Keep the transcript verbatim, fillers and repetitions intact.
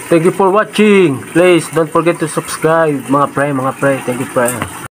Thank you for watching. Please don't forget to subscribe mga pre, mga pre. Thank you pre.